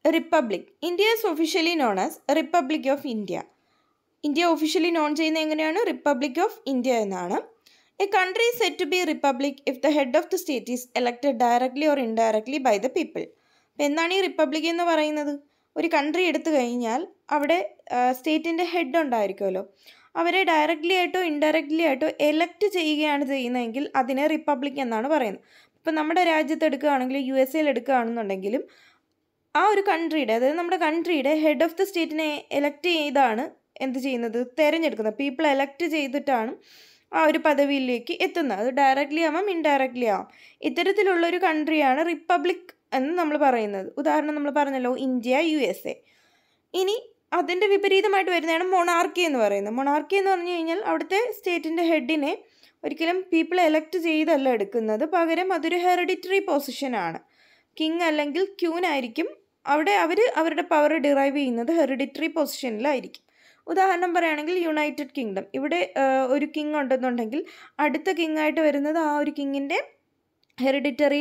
Republic. India is officially known as republic of India. India officially known ചെയ്യുന്നത് എങ്ങനെയാണ്? Republic of India എന്നാണ്. A country is set to be republic if the head of the state is elected directly or indirectly by the people. അപ്പം എന്താണ് ഈ republic എന്ന് പറയുന്നത്? ഒരു country എടുത്തു കഴിഞ്ഞാൽ അവിടെ സ്റ്റേറ്റിൻ്റെ ഹെഡ് ഉണ്ടായിരിക്കുമല്ലോ, അവരെ ഡയറക്റ്റ്ലി ആയിട്ടോ ഇൻഡയറക്റ്റ്ലി ആയിട്ടോ എലക്റ്റ് ചെയ്യുകയാണ് ചെയ്യുന്നതെങ്കിൽ അതിനെ റിപ്പബ്ലിക് എന്നാണ് പറയുന്നത്. ഇപ്പം നമ്മുടെ രാജ്യത്ത് എടുക്കുകയാണെങ്കിൽ USA എടുക്കുകയാണെന്നുണ്ടെങ്കിലും ആ ഒരു കൺട്രിയുടെ, അതായത് നമ്മുടെ കൺട്രിയുടെ ഹെഡ് ഓഫ് ദ സ്റ്റേറ്റിനെ എലക്റ്റ് ചെയ്താണ് എന്ത് ചെയ്യുന്നത്? തിരഞ്ഞെടുക്കുന്നത്. പീപ്പിൾ എലക്റ്റ് ചെയ്തിട്ടാണ് ആ ഒരു പദവിയിലേക്ക് എത്തുന്നത്. അത് ഡയറക്റ്റ്ലി ആവാം, ഇൻഡയറക്റ്റ്ലി ആവാം. ഇത്തരത്തിലുള്ളൊരു കൺട്രിയാണ് റിപ്പബ്ലിക് എന്ന് നമ്മൾ പറയുന്നത്. ഉദാഹരണം നമ്മൾ പറഞ്ഞല്ലോ, ഇന്ത്യ, USA. ഇനി അതിൻ്റെ വിപരീതമായിട്ട് വരുന്നതാണ് മൊണാർക്കി എന്ന് പറയുന്നത്. മൊണാർക്കി എന്ന് പറഞ്ഞു കഴിഞ്ഞാൽ അവിടുത്തെ സ്റ്റേറ്റിൻ്റെ ഹെഡിനെ ഒരിക്കലും പീപ്പിൾ എലക്റ്റ് ചെയ്തല്ല എടുക്കുന്നത്, പകരം അതൊരു ഹെറിഡിറ്ററി പൊസിഷനാണ്. കിങ് അല്ലെങ്കിൽ ക്യൂൻ ആയിരിക്കും അവിടെ അവരുടെ പവർ ഡിറൈവ് ചെയ്യുന്നത് ഹെറിഡിറ്ററി പൊസിഷനിലായിരിക്കും. ഉദാഹരണം പറയുകയാണെങ്കിൽ യുണൈറ്റഡ് കിങ്ഡം, ഇവിടെ ഒരു കിങ് ഉണ്ടെന്നുണ്ടെങ്കിൽ അടുത്ത കിങ് ആയിട്ട് വരുന്നത് ആ ഒരു കിങ്ങിൻ്റെ ഹെറിഡിറ്ററി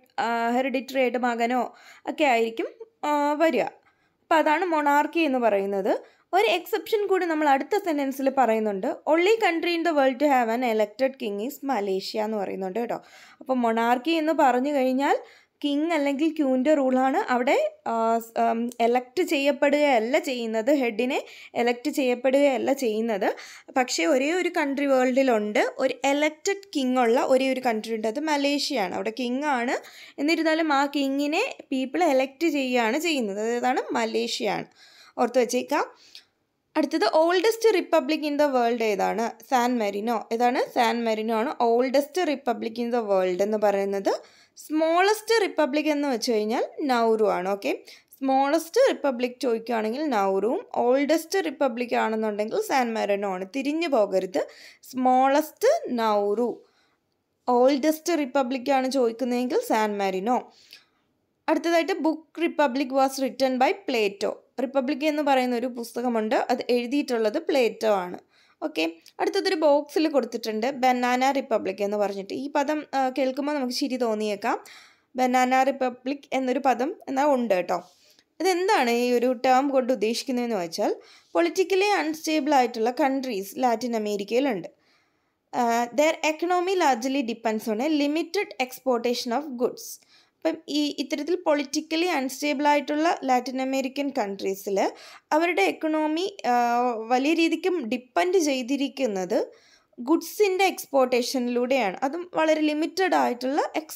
ആയിട്ട് മകനോ ഒക്കെ ആയിരിക്കും വരിക. അപ്പോൾ അതാണ് മൊണാർക്കി എന്ന് പറയുന്നത്. ഒരു എക്സെപ്ഷൻ കൂടി നമ്മൾ അടുത്ത സെൻറ്റൻസിൽ പറയുന്നുണ്ട്. Only country in the world to have an elected king is Malaysia എന്ന് പറയുന്നുണ്ട് കേട്ടോ. അപ്പോൾ മൊണാർക്കി എന്ന് പറഞ്ഞു കഴിഞ്ഞാൽ കിങ് അല്ലെങ്കിൽ ക്യൂൻ്റെ റൂളാണ്. അവിടെ എലക്റ്റ് ചെയ്യപ്പെടുകയല്ല ചെയ്യുന്നത്, ഹെഡിനെ എലക്റ്റ് ചെയ്യപ്പെടുകയല്ല ചെയ്യുന്നത്. പക്ഷേ ഒരേ ഒരു കൺട്രി വേൾഡിലുണ്ട്, ഒരു എലക്റ്റഡ് കിങ് ഉള്ള ഒരേ ഒരു കൺട്രി ഉണ്ട്, അത് മലേഷ്യയാണ്. അവിടെ കിങ് ആണ്, എന്നിരുന്നാലും ആ കിങ്ങിനെ പീപ്പിൾ എലക്റ്റ് ചെയ്യുകയാണ് ചെയ്യുന്നത്. അതാണ് മലേഷ്യയാണ്. ഓർത്ത് വെച്ചേക്കാം. അടുത്തത് oldest republic in the world ഏതാണ്? San Marino. ഏതാണ്? സാൻ മെറിനോ ആണ് oldest republic in the world എന്ന് പറയുന്നത്. സ്മോളസ്റ്റ് റിപ്പബ്ലിക് എന്ന് വെച്ച് കഴിഞ്ഞാൽ നൗറു ആണ്. ഓക്കെ, സ്മോളസ്റ്റ് റിപ്പബ്ലിക് ചോദിക്കുകയാണെങ്കിൽ നൗറുവും, ഓൾഡസ്റ്റ് റിപ്പബ്ലിക് ആണെന്നുണ്ടെങ്കിൽ സാൻ മെറിനോ ആണ്. തിരിഞ്ഞു പോകരുത്. സ്മോളസ്റ്റ് നൗറു, ഓൾഡസ്റ്റ് റിപ്പബ്ലിക് ആണ് ചോദിക്കുന്നതെങ്കിൽ സാൻ മെറിനോ. അടുത്തതായിട്ട് book republic was written by Plato. Republic എന്ന് പറയുന്ന ഒരു പുസ്തകമുണ്ട്, അത് എഴുതിയിട്ടുള്ളത് പ്ലേറ്റോ ആണ്. ഓക്കെ, അടുത്തതൊരു ബോക്സിൽ കൊടുത്തിട്ടുണ്ട് ബനാന റിപ്പബ്ലിക് എന്ന് പറഞ്ഞിട്ട്. ഈ പദം കേൾക്കുമ്പോൾ നമുക്ക് ശരി തോന്നിയേക്കാം. ബനാന റിപ്പബ്ലിക് എന്നൊരു പദം എന്നാൽ ഉണ്ട് കേട്ടോ. ഇതെന്താണ് ഈ ഒരു ടേം കൊണ്ട് ഉദ്ദേശിക്കുന്നതെന്ന് വെച്ചാൽ, പൊളിറ്റിക്കലി അൺസ്റ്റേബിൾ ആയിട്ടുള്ള കൺട്രീസ് ലാറ്റിൻ അമേരിക്കയിലുണ്ട്. Their economy largely depends on a limited exportation of goods. അപ്പം ഇത്തരത്തിൽ പൊളിറ്റിക്കലി അൺസ്റ്റേബിൾ ആയിട്ടുള്ള ലാറ്റിൻ അമേരിക്കൻ കൺട്രീസിൽ അവരുടെ എക്കണോമി വലിയ രീതിക്ക് ഡിപ്പെൻഡ് ചെയ്തിരിക്കുന്നത് ഗുഡ്സിൻ്റെ എക്സ്പോർട്ടേഷനിലൂടെയാണ്. അതും വളരെ ലിമിറ്റഡ് ആയിട്ടുള്ള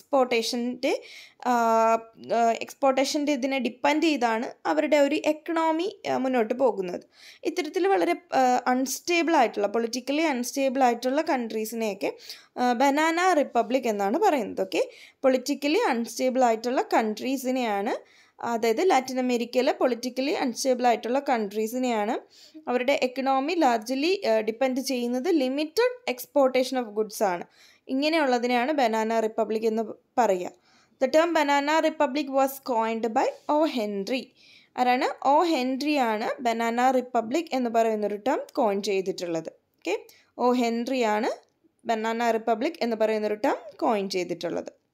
എക്സ്പോർട്ടേഷൻ്റെ ഇതിനെ ഡിപ്പെൻഡ് ചെയ്താണ് അവരുടെ ഒരു എക്കണോമി മുന്നോട്ട് പോകുന്നത്. ഇത്തരത്തിൽ വളരെ അൺസ്റ്റേബിൾ ആയിട്ടുള്ള, പൊളിറ്റിക്കലി അൺസ്റ്റേബിൾ ആയിട്ടുള്ള കൺട്രീസിനെയൊക്കെ ബനാന റിപ്പബ്ലിക് എന്നാണ് പറയുന്നത്. ഓക്കെ, പൊളിറ്റിക്കലി അൺസ്റ്റേബിൾ ആയിട്ടുള്ള കൺട്രീസിനെയാണ്, അതായത് ലാറ്റിൻ അമേരിക്കയിലെ പൊളിറ്റിക്കലി അൺസ്റ്റേബിൾ ആയിട്ടുള്ള കൺട്രീസിനെയാണ് അവരുടെ എക്കണോമി ലാർജ്ലി ഡിപ്പെൻഡ് ചെയ്യുന്നത് ലിമിറ്റഡ് എക്സ്പോർട്ടേഷൻ ഓഫ് ഗുഡ്സ് ആണ്. ഇങ്ങനെയുള്ളതിനെയാണ് ബനാന റിപ്പബ്ലിക് എന്ന് പറയുക. The term banana republic was coined by O Henry. ആരാണ്? ഒ ഹെൻറി ആണ് ബനാന റിപ്പബ്ലിക് എന്ന് പറയുന്നൊരു ടേം കോയിൻ ചെയ്തിട്ടുള്ളത്. ഓക്കെ, ഒ ഹെൻറി ആണ് ബനാന റിപ്പബ്ലിക് എന്ന് പറയുന്നൊരു ടേം കോയിൻ ചെയ്തിട്ടുള്ളത്.